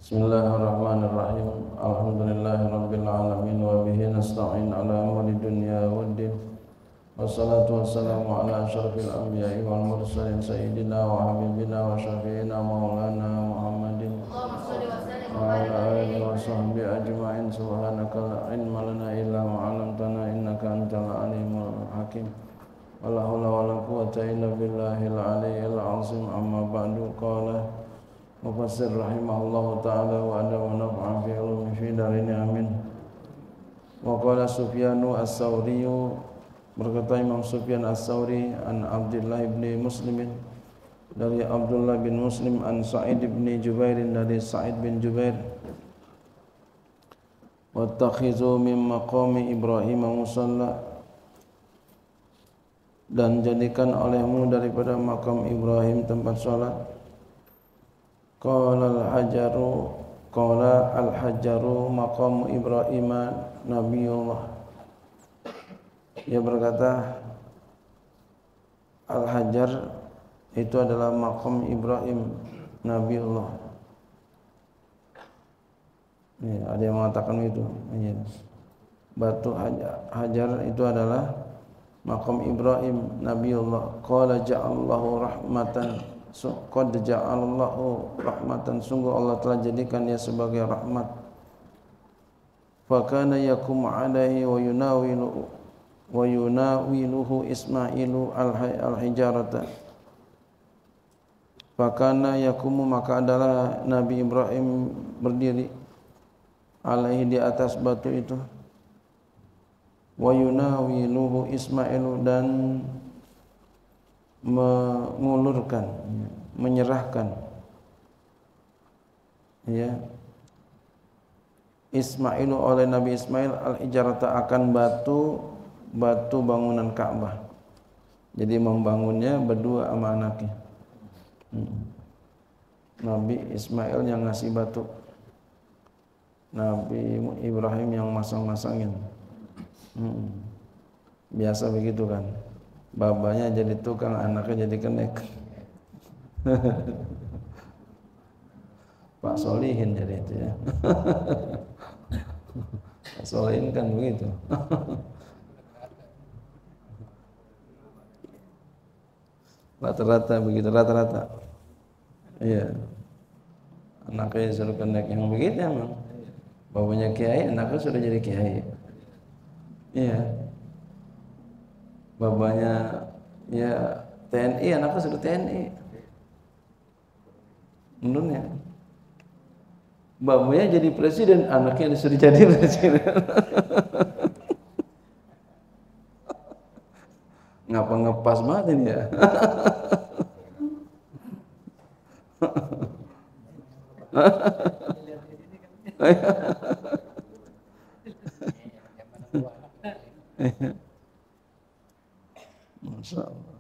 Bismillahirrahmanirrahim. Alhamdulillahirabbil alamin wa bihi nasta'in ala umuri dunya waddin. Wassalatu wassalamu ala asyrafil anbiya'i wal mursalin sayyidina wa habibina wa syafi'ina maulana Muhammadin wa ala alihi wa sahbihi ajma'in. Subhanaka la ilma lana illa ma 'allamtana innaka antal alimul hakim. Wala haula wala quwwata illa billahil aliyyil azim. Amma ba'du. Qala Mufassir rahimahullahu ta'ala wa ada wa naf'an fi ilmi fi darini amin. Wa qala Sufyanu as-Sawri, berkata Imam Sufyan as-Sawri, an Abdullah bin Muslim, dari Abdullah bin Muslim, an Sa'id bin Jubair, dari Sa'id bin Jubair, wattakhizu min maqami Ibrahim musalla, dan jadikan olehmu daripada makam Ibrahim tempat salat. Qala al-hajaru maqamu Ibrahim Nabiullah. Ia berkata, al-hajar itu adalah maqam Ibrahim Nabiullah. Ya, ada yang mengatakan itu. Ya. Batu hajar itu adalah maqam Ibrahim Nabiullah. Qala ja'allahu rahmatan, qad ja'alallahu rahmatan, sungguh Allah telah jadikan dia sebagai rahmat. Fa kana yakum alaihi wa yunawiluhu Ismailu al-hijarata. Fa kana yakum, maka adalah Nabi Ibrahim berdiri alaihi, di atas batu itu, wa yunawiluhu Ismailu, dan mengulurkan, menyerahkan, ya, Ismailu oleh Nabi Ismail al-hijarata, akan batu bangunan Ka'bah. Jadi membangunnya berdua sama anaknya. Nabi Ismail yang ngasih batu, Nabi Ibrahim yang masang-masangin. Biasa begitu kan. Babanya jadi tukang, anaknya jadi kenek. Pak Solihin jadi itu ya. Pak Solihin kan begitu. Rata-rata begitu, rata-rata. Iya. Anaknya suruh kenek yang begitu emang. Babanya kiai, anaknya sudah jadi kiai. Iya. Babanya ya TNI, anaknya sudah TNI. Menurutnya babanya jadi presiden, anaknya disuruh jadi presiden. Ngapa ngepas banget ini ya. Masya Allah.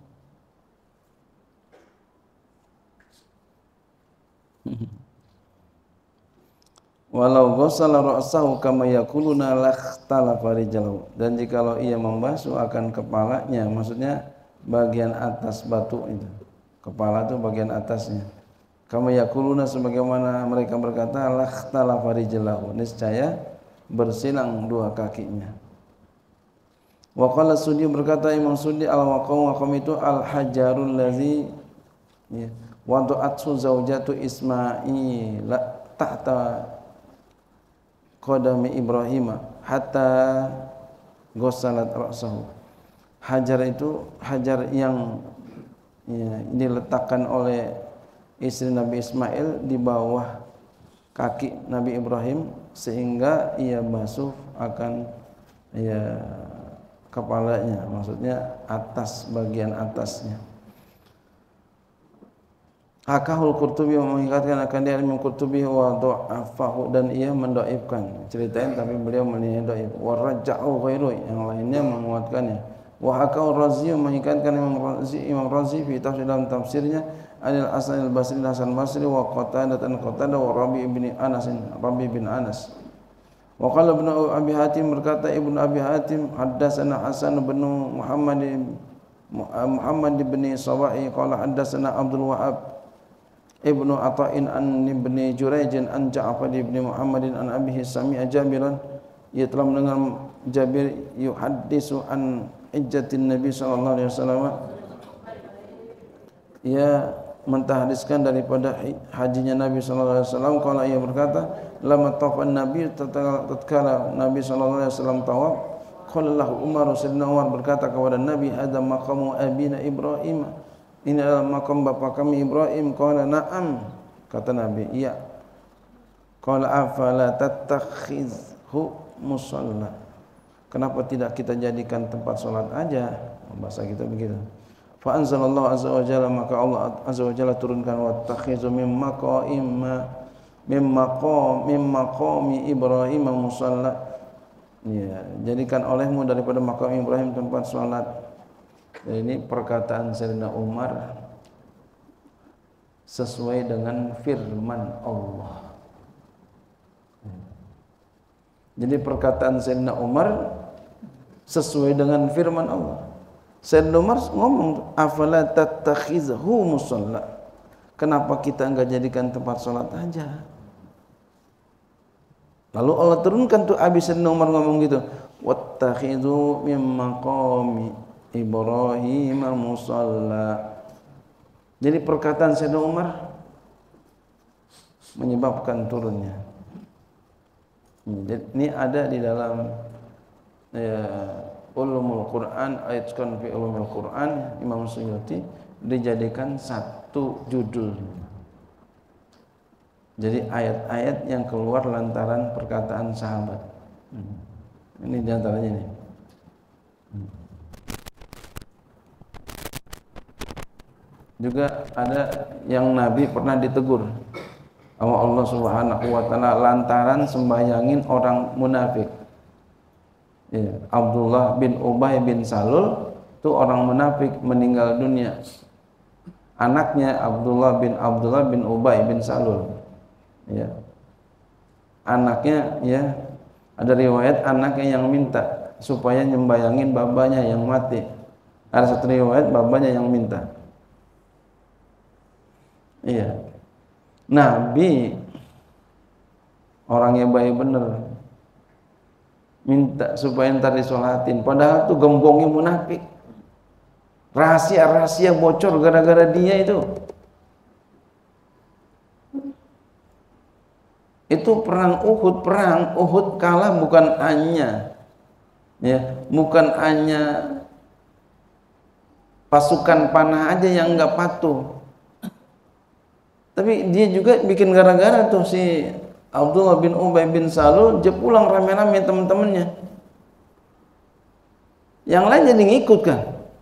Walau ghassala ra'sahu kama yaquluna lakhtalafa rijaluhu, dan jikalau ia membasuh akan kepalanya, maksudnya bagian atas batu itu, kepala itu bagian atasnya, kama yaquluna, sebagaimana mereka berkata, lakhtalafa rijaluhu, niscaya bersilang dua kakinya. Wa qala Sudi, berkata Imam Sudi, al-waqam itu al-hajarul ladzi, ya, wada'athu zaujatu Ismail tahta qadami Ibrahim hatta ghassalat ra'sahu. Hajar itu hajar yang, ya, diletakkan oleh istri Nabi Ismail di bawah kaki Nabi Ibrahim sehingga ia basuh akan, ya, kepalanya, maksudnya atas, bagian atasnya. Hakahul Qurtubi, mengikatkan akan dia Imam Qurtubi, wa dha'afahu, dan ia mendoifkan, ceritain tapi beliau menilai doif. Wa raja'u ghairu, yang lainnya menguatkannya. Wa hakahu Razi, mengikatkan Imam Razi fi tafsir, dalam tafsirnya, Anil Hasan al-Basri, Hasan Basri, wa Qatadah wa Rabi bin Anas. Wa qala Ibnu Abi Hatim, berkata Ibnu Abi Hatim, haddatsana Hasan bin Muhammad bin Sawa'i, qala haddatsana Abdul Wahhab Ibnu Ata'in an Ibni Jurayj an Ja'far ibn Muhammadin an abihi sami'a Jabiran, ia telah mendengar Jabir yuhaddisu an hijjatin Nabi sallallahu alaihi wasallam, ia mentahadiskan daripada hajinya Nabi sallallahu alaihi wasallam. Qala, ia berkata, lama tawafan Nabi, tatkala Nabi sallallahu alaihi wasallam tawaf, qala lahu Umar, Sayyidina Umar berkata kepada Nabi, hadza maqamu abina Ibrahim, ini adalah makam bapa kami Ibrahim. Qala na'am, kata Nabi, iya. Qala afala tattakhizhu musalla, kenapa tidak kita jadikan tempat salat aja, bahasa kita begitu. Fa anzalallahu azza wa jalla, maka Allah azza wa jalla turunkan, wattakhizu mim maqami Ibrahim musalla, ya, jadikan olehmu daripada makam Ibrahim tempat salat. Ini perkataan Sayyidina Umar sesuai dengan firman Allah. Jadi perkataan Sayyidina Umar sesuai dengan firman Allah. Sayyidina Umar ngomong, afala tattakhizhu musalla, kenapa kita enggak jadikan tempat salat aja? Lalu Allah turunkan tuh, habis Sayyidina Umar ngomong gitu, wattakhidhu mim maqami Ibrahim musalla. Jadi perkataan Sayyidina Umar menyebabkan turunnya. Ini ada di dalam Ulumul Quran, ayatkan fi Ulumul Quran, Imam Suyuti dijadikan satu judul. Jadi ayat-ayat yang keluar lantaran perkataan sahabat. Ini diantaranya nih. Juga ada yang Nabi pernah ditegur sama Allah Subhanahu wa taala lantaran sembayangin orang munafik. Ya, Abdullah bin Ubay bin Salul itu orang munafik, meninggal dunia. Anaknya Abdullah bin Ubay bin Salul. Ya. Anaknya, ya, ada riwayat anaknya yang minta supaya nyembayangin babanya yang mati. Ada satu riwayat babanya yang minta. Iya. Nabi orangnya baik bener, minta supaya ntar disolatin, padahal tuh gembongnya munafik. Rahasia bocor gara-gara dia itu. Itu perang Uhud kalah bukan hanya, ya, bukan hanya pasukan panah aja yang enggak patuh. Tapi dia juga bikin gara-gara tuh si Abdullah bin Ubay bin Salul, dia pulang rame-rame teman-temannya. Yang lain jadi ngikut kan.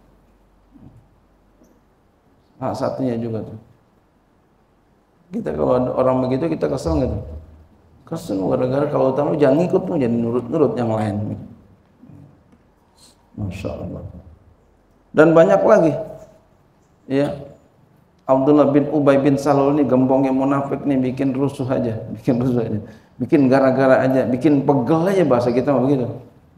Nah, satunya juga tuh. Kita kalau ada orang begitu kita kesel nggak tuh? Kesel gara-gara kalau tahu jangan ngikut tuh, jadi nurut-nurut yang lain. Masya Allah. Dan banyak lagi. Ya. Abdullah bin Ubay bin Salul ini gembongnya munafik nih, bikin rusuh aja, bikin gara-gara aja, bikin pegel aja, bahasa kita mah begitu.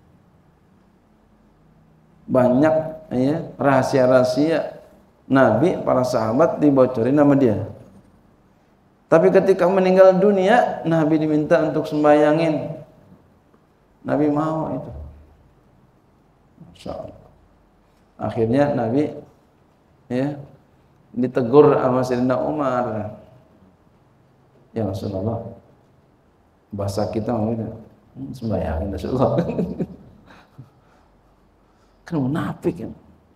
Banyak, ya, rahasia-rahasia Nabi, para sahabat dibocorin sama dia. Tapi ketika meninggal dunia, Nabi diminta untuk sembayangin, Nabi mau itu. Masya Allah. Akhirnya Nabi, ya, ditegur sama Sayyidina Umar, ya Rasulullah, bahasa kita ngomongnya sembayangin Rasulullah. Kan munafik kan.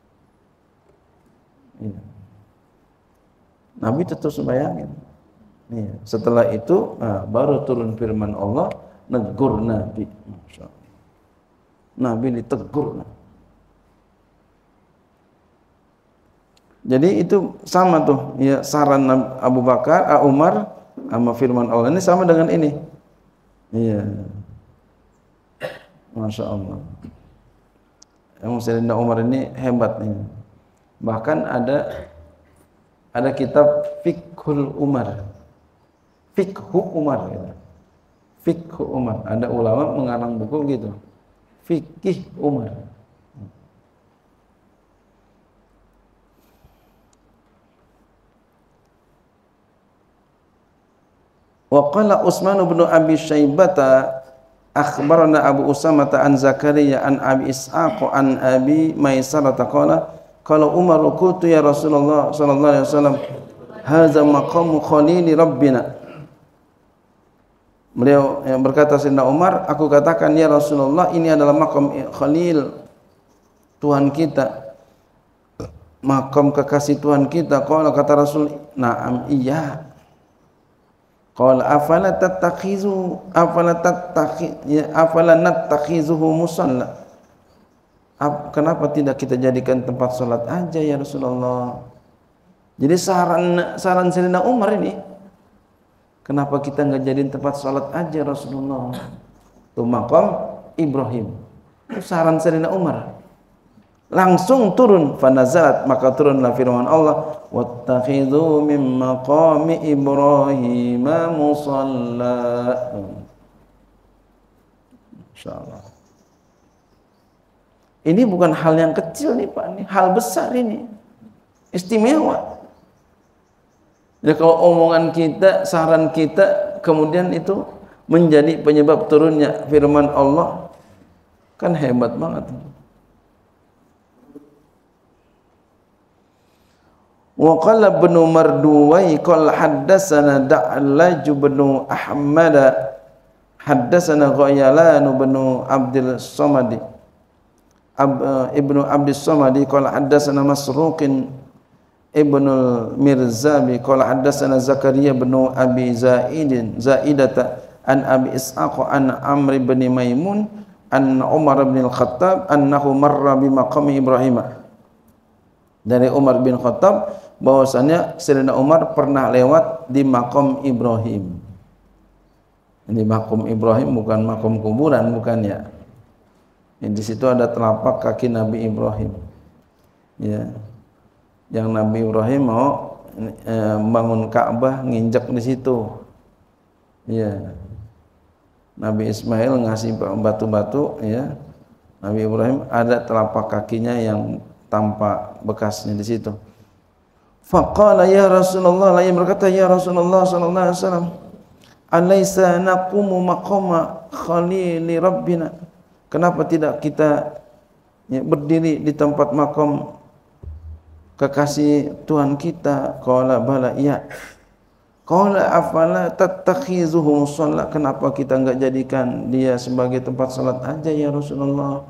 Ya. Nabi tetap sembayangin. Ya. Setelah itu baru turun firman Allah, negur Nabi. Masya Allah. Nabi ditegur. Jadi itu sama tuh, ya, saran Abu Bakar, Umar sama firman Allah ini sama dengan ini. Iya. Masya Allah. Yang Sayyidina Umar ini hebat nih. Bahkan ada kitab Fiqhul Umar. Fiqhu Umar gitu. Fiqhu Umar. Ada ulama mengarang buku gitu. Fiqih Umar. Wa qala Utsman bin Abi Syaibah akhbarana Abu Usamah an Zakaria an Abi Ishaq an Abi Maisarah qala qala Umar qultu ya Rasulullah sallallahu alaihi wasallam hadza maqamu khalili rabbina. Beliau yang berkata Sayyidina Umar, aku katakan ya Rasulullah, ini adalah maqam khalil Tuhan kita, maqam kekasih Tuhan kita. Qala kata Rasul, na'am iya. Qala afala nattakhizuhu musalla. Kenapa tidak kita jadikan tempat salat aja ya Rasulullah? Jadi saran Sayyidina Umar ini, kenapa kita enggak jadiin tempat salat aja Rasulullah? Itu maqam Ibrahim. Itu saran Sayyidina Umar. Langsung turun fanazalat, maka turunlah firman Allah, wattakhidhu min maqami Ibrahim musalla. Insyaallah. Ini bukan hal yang kecil nih Pak, ini hal besar ini. Istimewa. Ya kalau omongan kita, saran kita kemudian itu menjadi penyebab turunnya firman Allah, kan hebat banget. Wa qala ibnu Marduwai qala haddatsana Da'laj ibnu Ahmad haddatsana Ghayalan ibnu Abdul Samadi ibnu Abdus Samadi qala haddatsana Masruqin ibnu Mirzabi qala haddatsana Zakaria ibnu Abi Zaidata an Abi Ishaq an Amr bin Maimun an Umar bin Al-Khattab annahu marra bi maqami Ibrahim. Dari Umar bin Khattab bahwasanya Sayyidina Umar pernah lewat di makom Ibrahim. Ini makom Ibrahim bukan makom kuburan, bukan ya. Di situ ada telapak kaki Nabi Ibrahim. Ya. Yang Nabi Ibrahim mau bangun Ka'bah nginjak di situ. Ya. Nabi Ismail ngasih batu-batu, ya. Nabi Ibrahim ada telapak kakinya yang tampak bekasnya di situ. Faqala ya Rasulullah, lain berkata ya Rasulullah sallallahu alaihi wasallam, alaysa naqumu maqama khalili rabbina? Kenapa tidak kita berdiri di tempat makam kekasih Tuhan kita? Qala bala, iya. Qala afala tattakhizuhu musalla? Kenapa kita enggak jadikan dia sebagai tempat salat aja ya Rasulullah?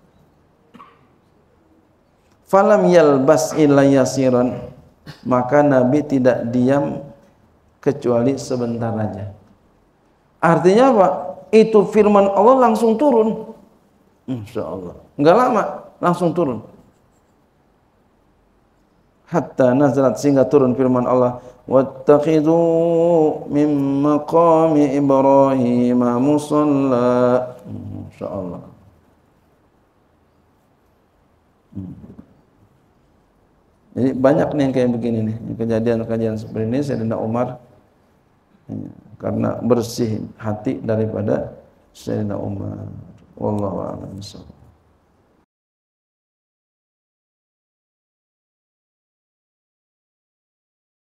Falam yalbas illa yasiran, maka Nabi tidak diam kecuali sebentar aja. Artinya apa? Itu firman Allah langsung turun. Insyaallah. Enggak lama langsung turun. Hatta nazalat, sehingga turun firman Allah, wattakhidhu min maqami Ibrahim musalla. Insyaallah. Jadi banyak nih yang kayak begini nih, kejadian-kejadian seperti ini Sayyidina Umar, karena bersih hati daripada Sayyidina Umar. Wallahu a'lam bishawab.